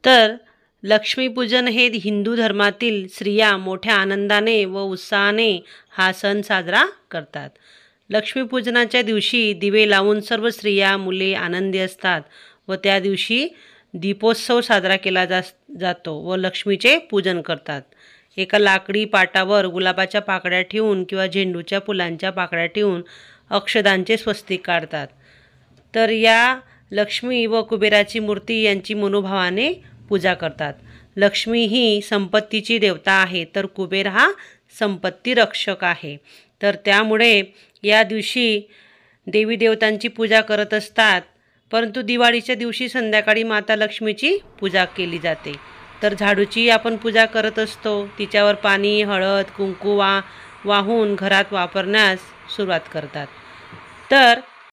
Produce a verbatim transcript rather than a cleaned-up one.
तर लक्ष्मीपूजन हे हिंदू धर्मातील स्त्रिया मोठ्या आनंदाने व उत्साहाने हा सण साजरा करतात। लक्ष्मीपूजनाच्या दिवशी दिवे लावून सर्व स्त्रिया मुले आनंदी असतात व त्या दिवशी दीपोत्सव साजरा केला जा जातो व लक्ष्मीचे पूजन करतात। एका लाकडी पाटावर गुलाबाच्या पाकळ्या ठेवून किंवा झेंडूच्या फुलांच्या पाकळ्या ठेवून अक्षदांचे स्वस्तिक काढतात। तर या लक्ष्मी व कुबेराची मूर्ती यांची मनोभावाने पूजा करतात। लक्ष्मी ही संपत्तीची देवता आहे तर कुबेर हा संपत्ती रक्षक आहे। तर त्यामुळे या दिवशी देवी देवतांची पूजा करत असतात। परंतु दिवाळीच्या दिवशी संध्याकाळी माता लक्ष्मीची पूजा केली जाते। तर झाडूची आपण पूजा करत असतो, तिच्यावर पाणी हळद कुंकू वा वाहून घरात वापरण्यास सुरुवात करतात। तर